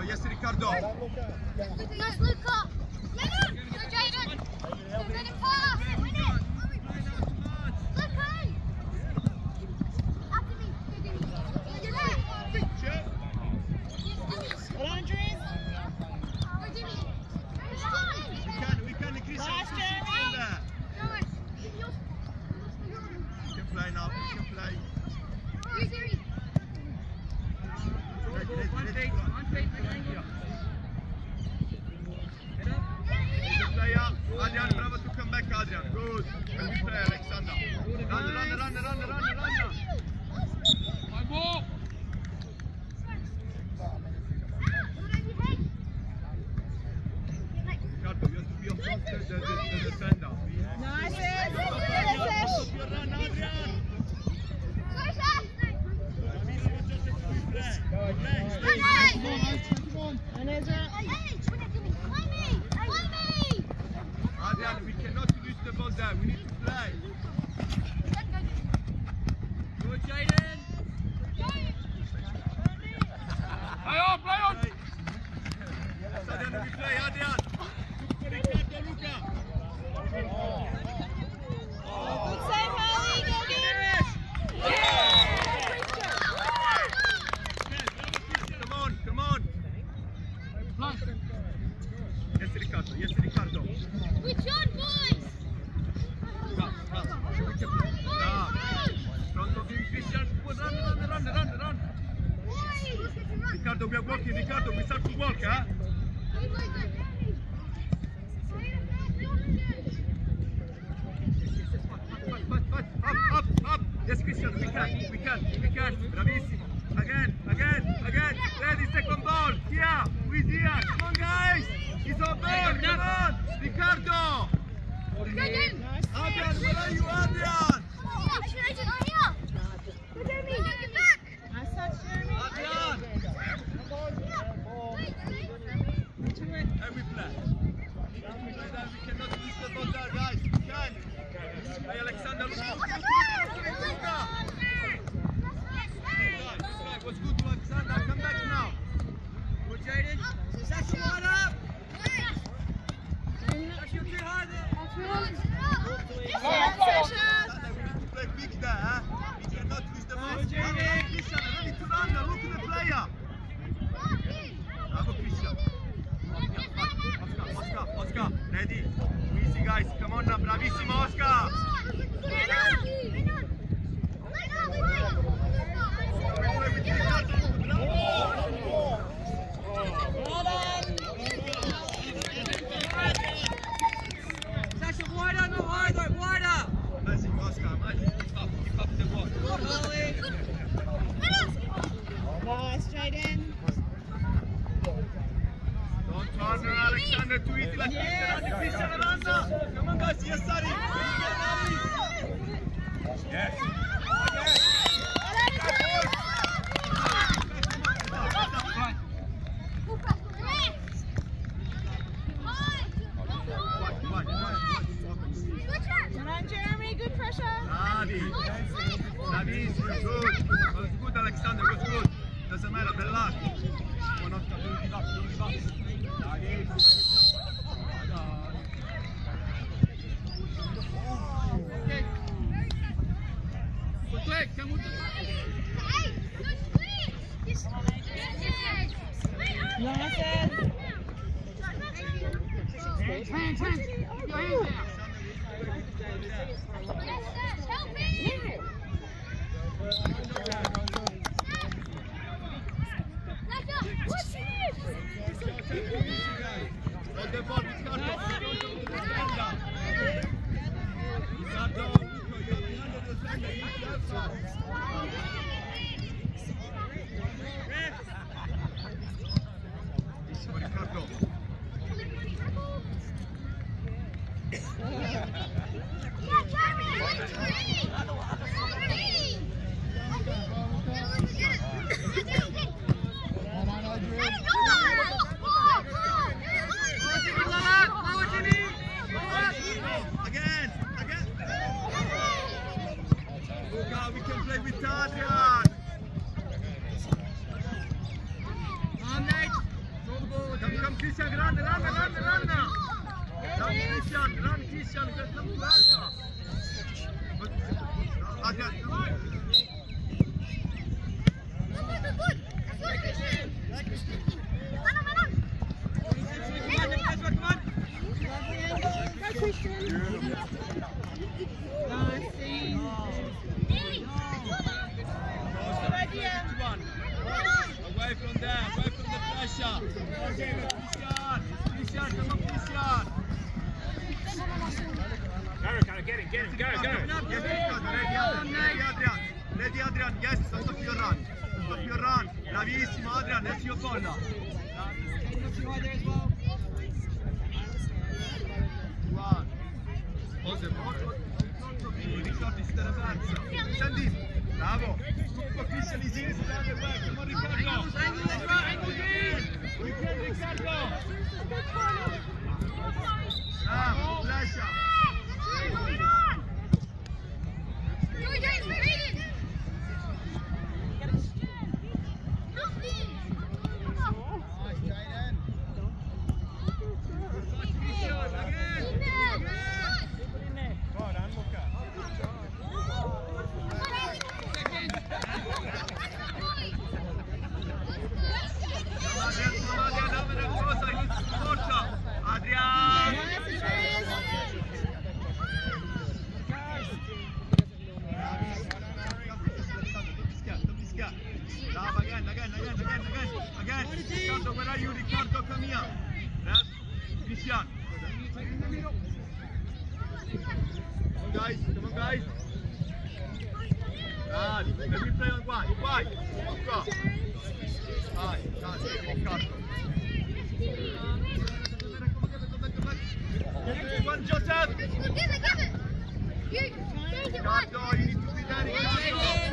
Yes, Riccardo. Yes, Luca. Go, Jaden. Let him pass. Win it. Luca. After me. Well, Andres. We can increase Last our Jeremy. there. You can play now. You can play. Adrian, bravo to come back, Adrian. Good. Can we play, Alexander? Run. One more. Riccardo, you have to be on front the defender. Nice. Run, Adrian. And Ezra. Adrian, we cannot lose the ball there. We need to play. Good, Jaden. Play on. Yes, Adrian, we play, Adrian. Riccardo, Luca. Good save, Harley. Go get it. Come on. Yes, Riccardo. Which one, boys? Front of him, Christian. Run. Riccardo, we are walking. Riccardo, we start to walk, huh? Up. Yes, Christian, we can. Bravissimo. Again. Ready, second ball. Here, with here. Come on, guys. He's on ball. Come on. Riccardo. Adrian, where are you, Adrian? Nice touch, Jeremy. Adrian. And we play. We cannot lose the ball there, guys. We can. Hey, Alexander, look. What's good to Alexander? Come back now. Good, Jaden. Sasha, one up. Sasha, too high there. Play big there, huh? We cannot lose the ball. Christian, ready to run. Look at the player. Bravo, Christian. Oscar, ready? Easy, guys. Come on now. Bravissimo, Oscar. Sasha, wider. Amazing, Oscar. Amazing. Keep up the ball. Good, Harley. Nice, Jaden. Don't turn Alexander too easy like Christian Aranda. Come on, guys. Yes, Sari. Yes. Come on, Jeremy. Good pressure. Navi is good. Was good, Alexander. Was good. Doesn't matter. Bad luck. One of them. Don't give up. Quick, come with Nice. Hands. Your hands down. Cristiano, get come to Elsa. Adrian, come on. Away from there, away from the pressure. Okay, Christian, Christian, come on, Christian. Get him, go. Yes, ready Adrian, yes, stop your run. Stop your run. Bravissimo Adrian, let's your ball now. One. Hold the ball. Ricordi, si deve persa. Senti, bravo. Tutto Christian is in, the other way. Come on, Riccardo. Riccardo. Flasha. Again. Riccardo, where are you? Riccardo, come here. Yes. Christian. Come on, guys. Bravi. Let me play on one. Vai. Go. Vai. Riccardo. One, Joseph. Give it. Riccardo, you need to be there, Riccardo.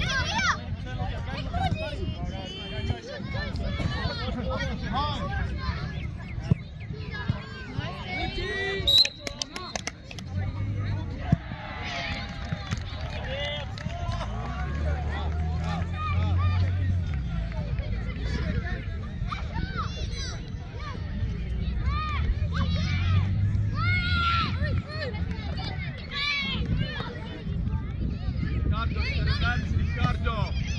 Riccardo.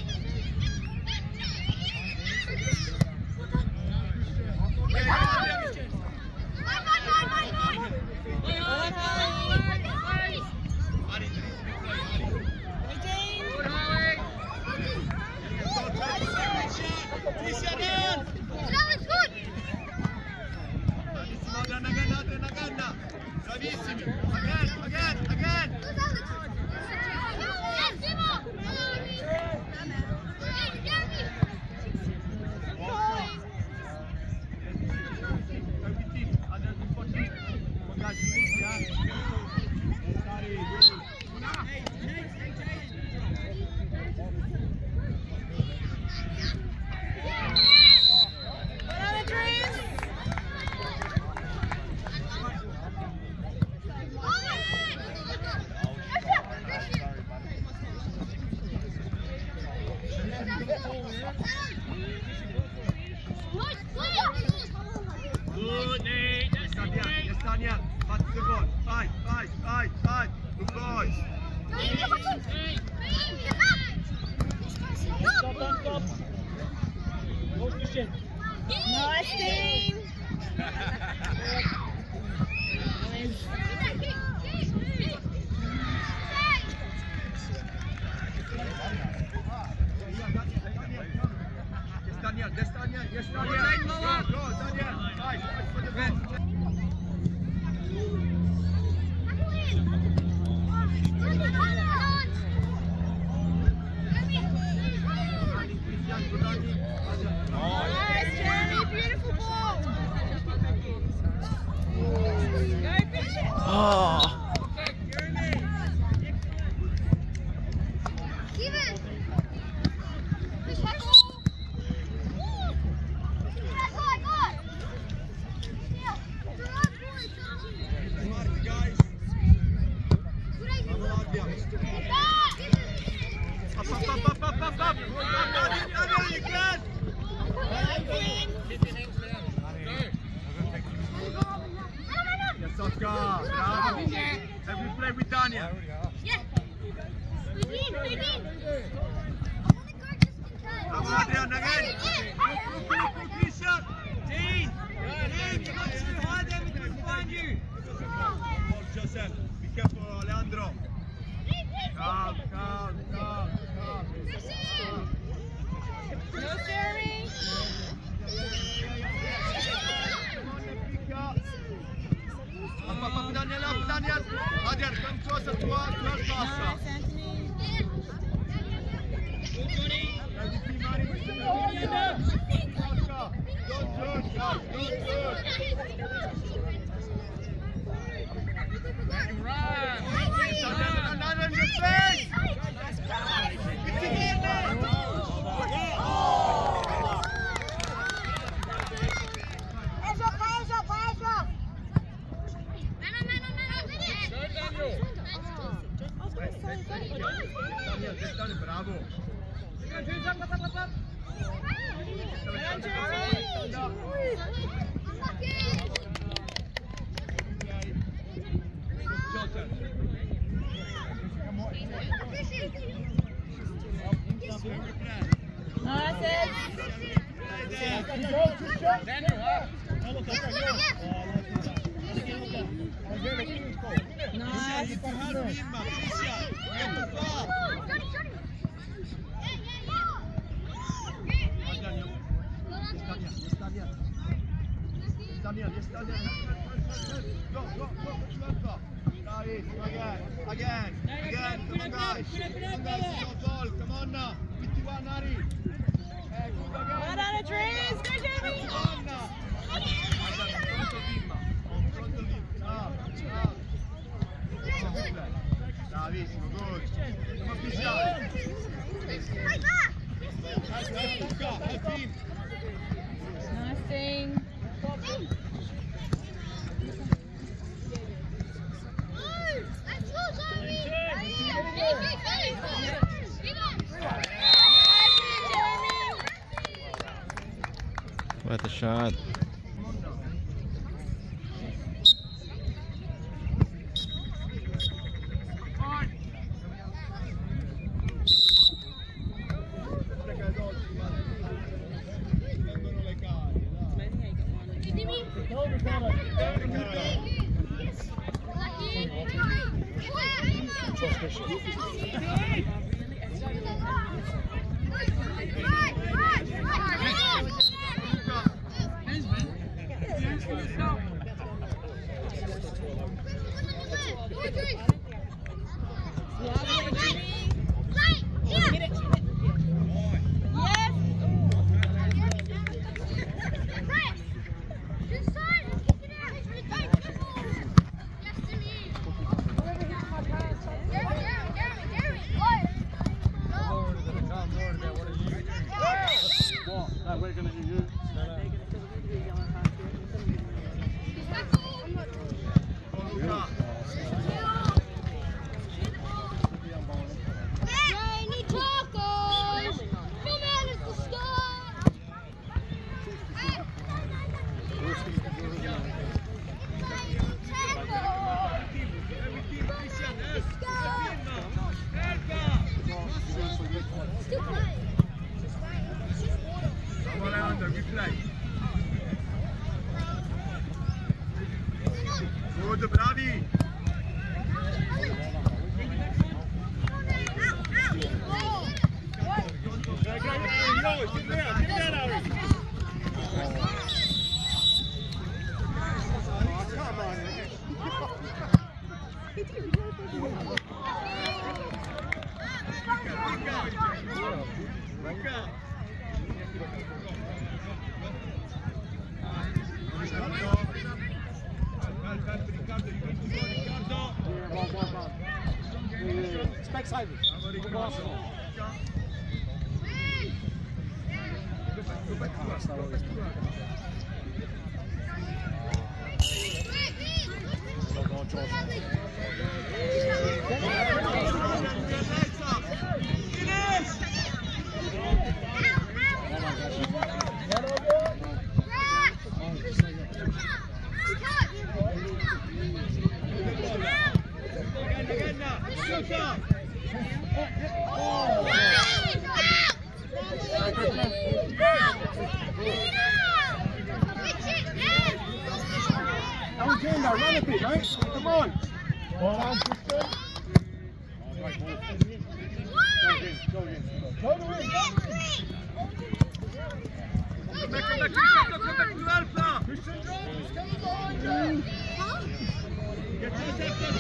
Bravissimi. Again. Daniel, pass the ball. Fight. Good boys. Nice team. Yes, Daniel. Go, Daniel. Fight for the ball. Nice, Jeremy. Beautiful ball. Go, finish it. Guys. again. Look, Christian. Dean, you're not too high there, we can find you. Joseph, be careful, Leandro. Calm. No staring. Up, Daniel. Adrian, come closer to us, Nice, faster. Anthony. Bravo. Nice, Ed. Nice. Daniel. Go. Nice. Again. Come on, guys. Ball. Come on now. 51, Ari. Good again. Right on it, Drees. Go, Jamie. Come on now. Confronto Lim. Bravissimo, good. Come on, Christian. Help him. Nice thing. What a shot. Good, bravi! run a bit, mate. Come on. Well done, Tristan. Go in. Come back to Alpha. Christian Jones, come behind you. Get yourself to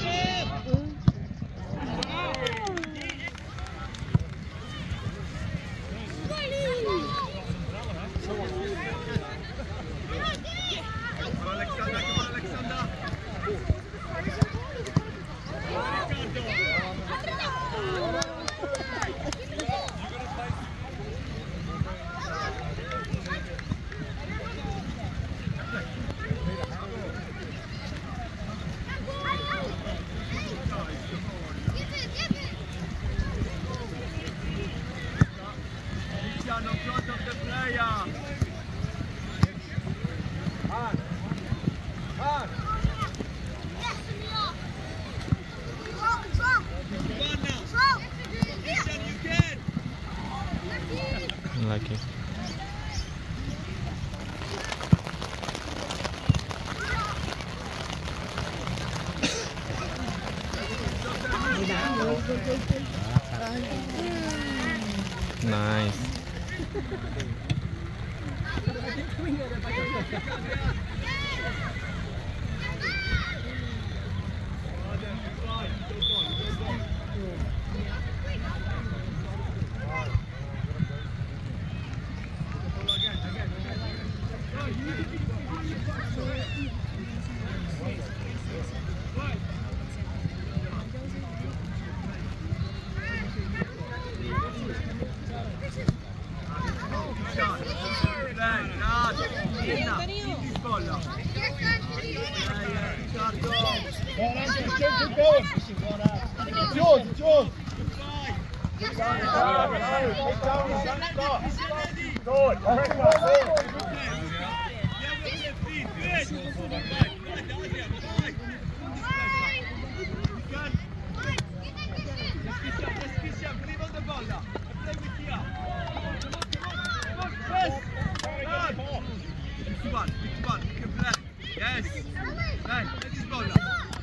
Lucky. Nice. George. Yes. Dai, vedi sbolla.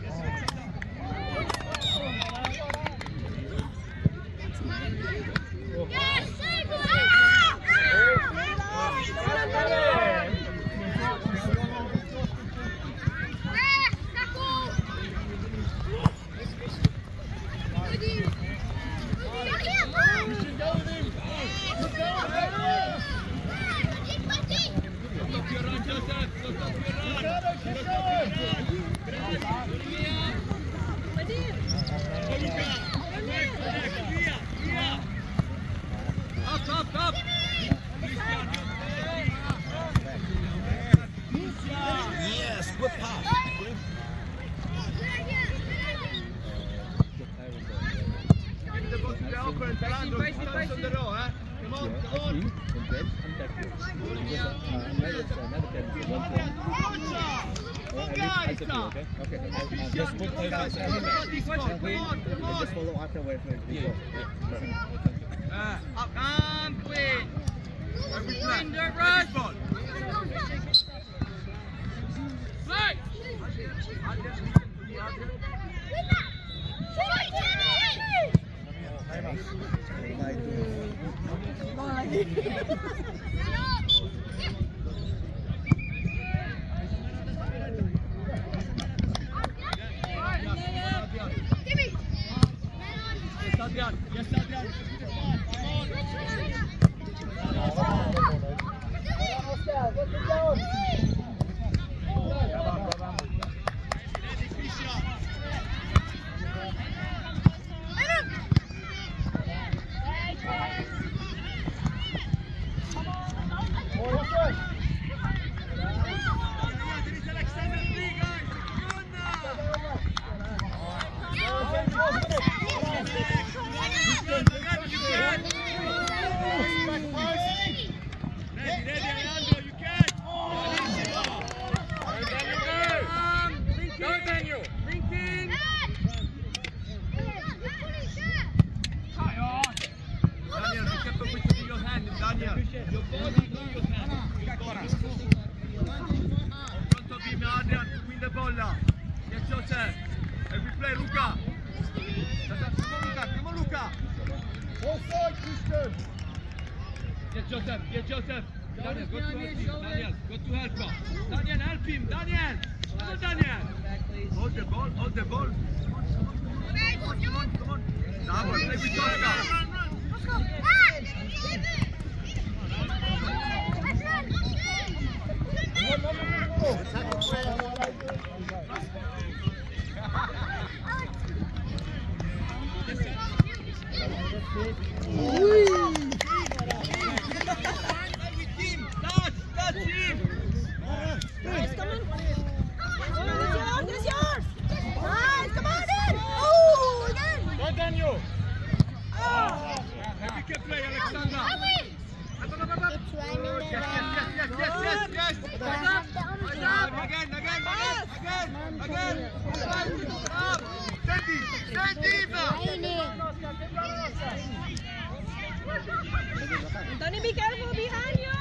Up. Yes, good pass. Give the ball to Alpha and Brando. Focus on the row, eh? Come on. Just put just follow afterwards. Up and clean. Don't rush. Play. Adrian. Yes, Adrian. Pronto team Adrian, win the bolla. Get Joseph. Every play, Luca. Come on, Luca. Offside, Christian. Get Joseph. Daniel, go to help him. Daniel, go to help her. Daniel, help him. Daniel. Come on, Daniel. Hold the ball. Come on. Now, play with Oscar. Tony, be careful behind you.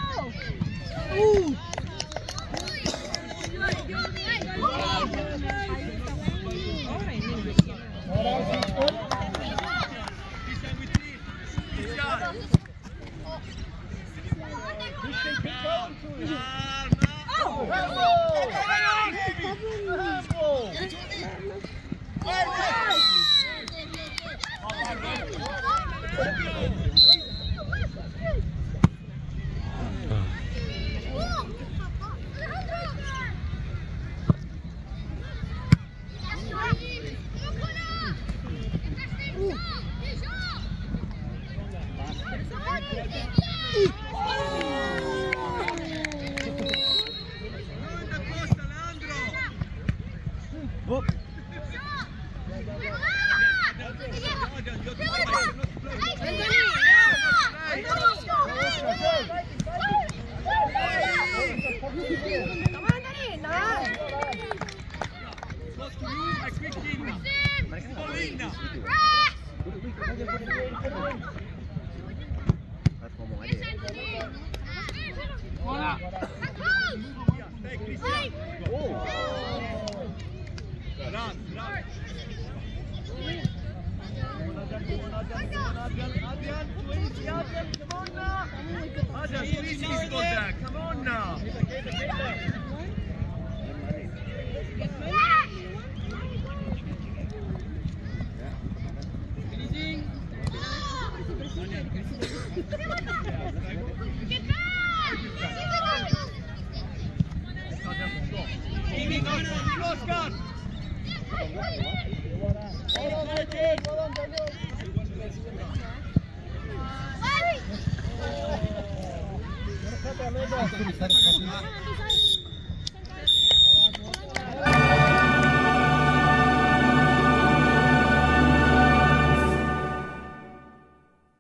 Come on now. Oscar. Hey!